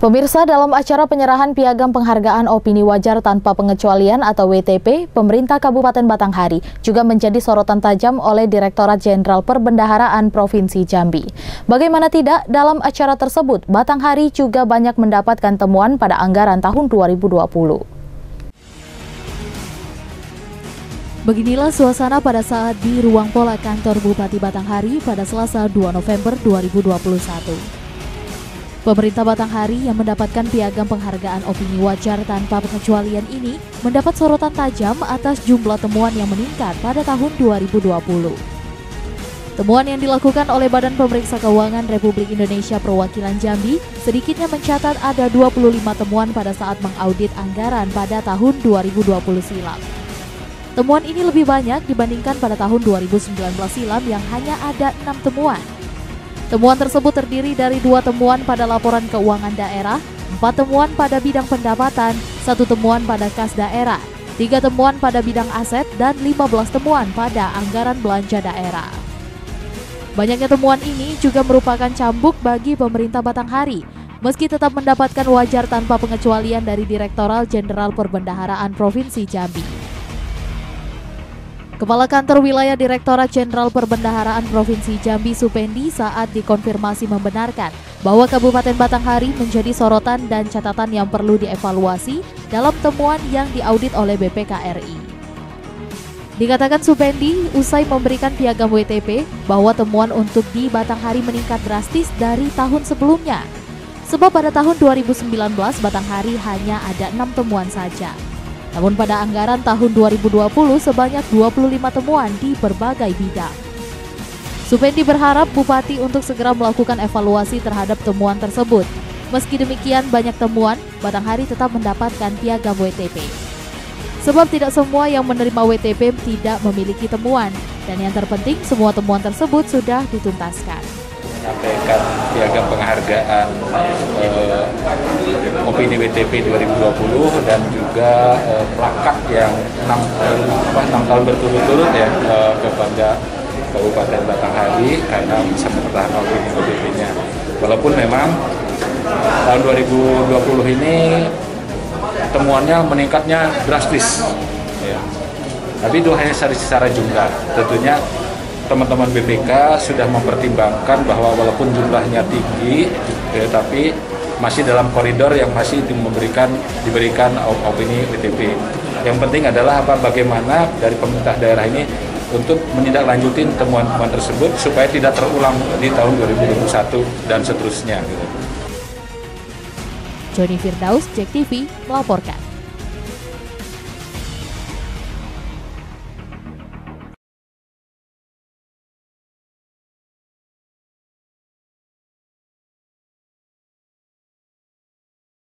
Pemirsa, dalam acara penyerahan Piagam Penghargaan Opini Wajar Tanpa Pengecualian atau WTP, pemerintah Kabupaten Batanghari juga menjadi sorotan tajam oleh Direktorat Jenderal Perbendaharaan Provinsi Jambi. Bagaimana tidak, dalam acara tersebut, Batanghari juga banyak mendapatkan temuan pada anggaran tahun 2020. Beginilah suasana pada saat di ruang pola kantor Bupati Batanghari pada Selasa 2 November 2021. Pemerintah Batanghari yang mendapatkan Piagam Penghargaan Opini Wajar Tanpa Pengecualian ini mendapat sorotan tajam atas jumlah temuan yang meningkat pada tahun 2020. Temuan yang dilakukan oleh Badan Pemeriksa Keuangan Republik Indonesia Perwakilan Jambi sedikitnya mencatat ada 25 temuan pada saat mengaudit anggaran pada tahun 2020 silam. Temuan ini lebih banyak dibandingkan pada tahun 2019 silam yang hanya ada 6 temuan. Temuan tersebut terdiri dari 2 temuan pada laporan keuangan daerah, 4 temuan pada bidang pendapatan, 1 temuan pada kas daerah, 3 temuan pada bidang aset, dan 15 temuan pada anggaran belanja daerah. Banyaknya temuan ini juga merupakan cambuk bagi pemerintah Batanghari, meski tetap mendapatkan wajar tanpa pengecualian dari Direktorat Jenderal Perbendaharaan Provinsi Jambi. Kepala Kantor Wilayah Direktorat Jenderal Perbendaharaan Provinsi Jambi Supendi saat dikonfirmasi membenarkan bahwa Kabupaten Batanghari menjadi sorotan dan catatan yang perlu dievaluasi dalam temuan yang diaudit oleh BPKRI. Dikatakan Supendi usai memberikan piagam WTP bahwa temuan untuk di Batanghari meningkat drastis dari tahun sebelumnya. Sebab pada tahun 2019 Batanghari hanya ada 6 temuan saja. Namun pada anggaran tahun 2020 sebanyak 25 temuan di berbagai bidang. Supendi berharap Bupati untuk segera melakukan evaluasi terhadap temuan tersebut. Meski demikian banyak temuan, Batanghari tetap mendapatkan piagam WTP. Sebab tidak semua yang menerima WTP tidak memiliki temuan. Dan yang terpenting semua temuan tersebut sudah dituntaskan. Menyampaikan piagam penghargaan opini WTP 2020 dan juga plakat yang 6 tahun berturut-turut ya kepada Kabupaten Batanghari karena bisa mempertahankan opini WTP-nya. Walaupun memang tahun 2020 ini temuannya meningkatnya drastis, ya. Tapi itu hanya secara jumlah. Tentunya teman-teman BPK sudah mempertimbangkan bahwa walaupun jumlahnya tinggi, tapi masih dalam koridor yang masih diberikan opini WTP. Yang penting adalah bagaimana dari pemerintah daerah ini untuk menindaklanjuti temuan-temuan tersebut supaya tidak terulang di tahun 2021 dan seterusnya. Joni Firdaus, JEK TV melaporkan.